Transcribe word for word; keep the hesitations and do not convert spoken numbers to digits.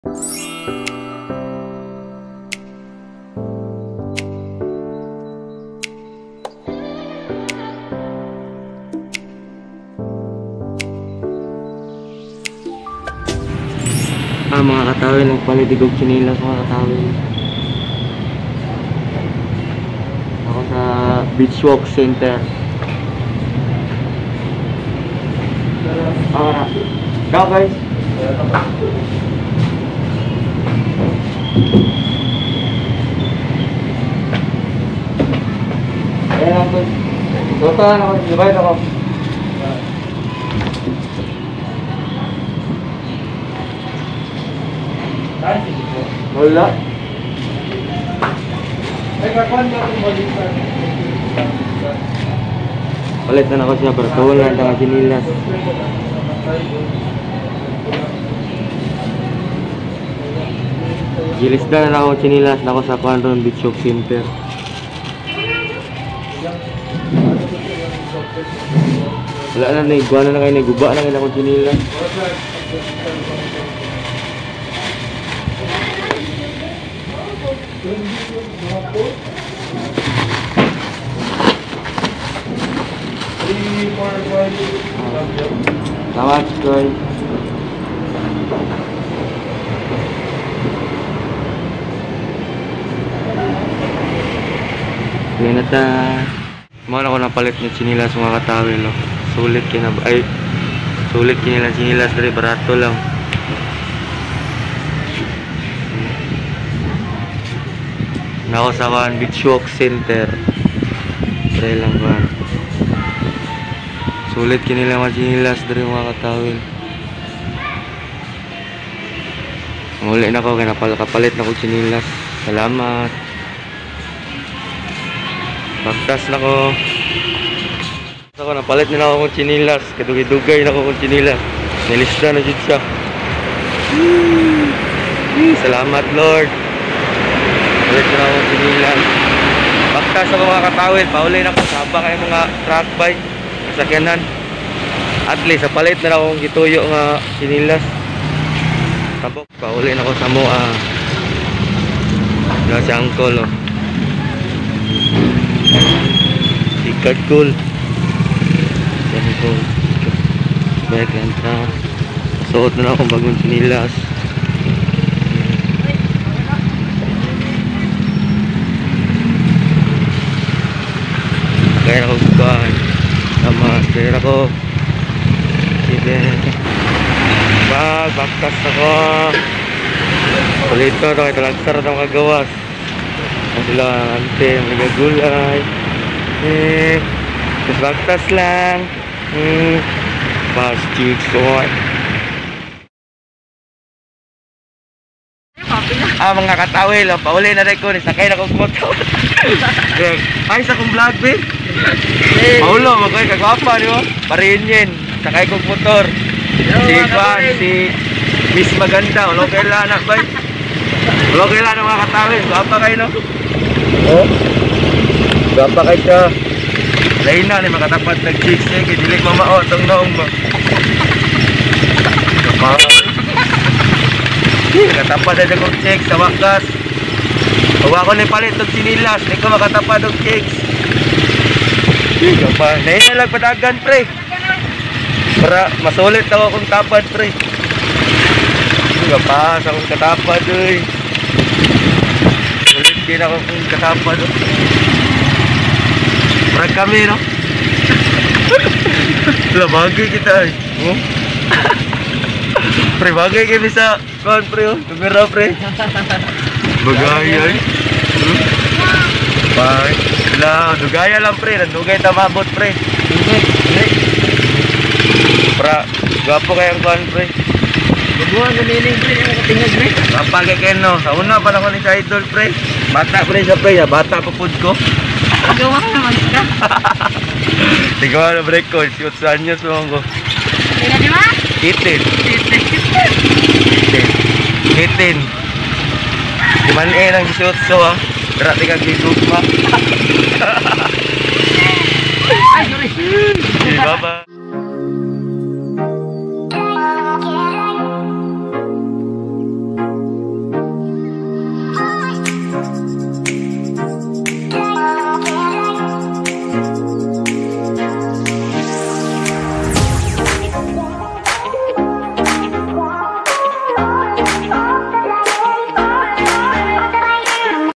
Ah, mga katawin, nagpalitigog chinilas mga katawin. Ako sa Beach Walk Center. Ah, go guys. Ayan ako. Tutuhan ako, divide ako. Wala. Palit na ako siya, pero tuwan lang ang sinilas. Gilisda na ako sinilas na ako sa Pandron Beach Walk Center. Wala na, naigwa na na kayo, naiguba na kayo akong sinilas. Selamat guys. Yan na. Mga ako napalit ng sinilas mga katawin, no? Sulit kina ay sulit kinilang sinilas dari barato lang. Nako sa One Beach Walk Center. Try lang ba. Sulit kinilang mga sinilas dari mga katawin. Muli na ko kaya napal kapalit na ko sinilas. Salamat. Baktas na ko. Ako napalit na ako kong chinilas. Kadugay-dugay na ako kong chinilas. Nilista na dito siya. Salamat Lord. Palit na ako kong chinilas. Baktas ako mga katawin. Paulay na ko. Saba kayo mga truck bike. Sakyanan. At least palit na ako kong gituyo nga chinilas. Tapos paulay na ako sa mua. Wala si Uncle oh. Ikat cool. Yan ko. Baik lang ta. Suot na akong bagong sinilas. Kaya ako bukan. Tama. Kaya ako. Sige. Bag. Baktas ako. Kulito. Ito talagsar itong kagawas. Ang sila ante. Mga gulay. Eh. Terus baktas lang. Hmm. Plastic soy. Ah, mga katawil, oh, pauli na rin ko, sakay na kong motor. Ay, sa kong vlog, be. Paulo, magkay kagwapa, di ba? Parinyin, sakay kong motor. Si Juan, si Miss Maganda, ulo kaila anak, bay. Ulo kaila na mga katawil, gwapa kayo, no? Oh, gwapa kayo siya. Lain na, ni makatapat nag-chicks niya, kaya dilik mamao, itong noong ba? Nakatapat na dyan kong chicks sa wakas. Huwag ako na palit ng sinilas, hindi ko makatapat ng chicks. Lain na lang padagan, pre. Para masulit ako akong tapad, pre. Hindi pa, sa akong katapad, eh. Sulit din ako akong katapad, eh. Parang kami, no? Wala, bagay kita, eh. Oh? Pre, bagay kayo sa kawan, pre, oh. Tumira, pre. Bagay, ay. Hmm? Bye. Wala, dugaya lang, pre. Nandugay tamabot, pre. Hindi. Para, gapo kayang kawan, pre. Baguhan na niling, pre. Yung katingag, pre. Kapagay kayo, no? Sa una pa lang ko ni sa idol, pre. Bata, pre, sa pre. Bata pa food ko. Gawa naman ka. Tigawa na break ko. Shoot sa anyos mo ko. Kaya di ba? Itin. Itin. Diman eh nang shoot so ah. Berarti kang gigug pa. Ay, sorry. Bye-bye.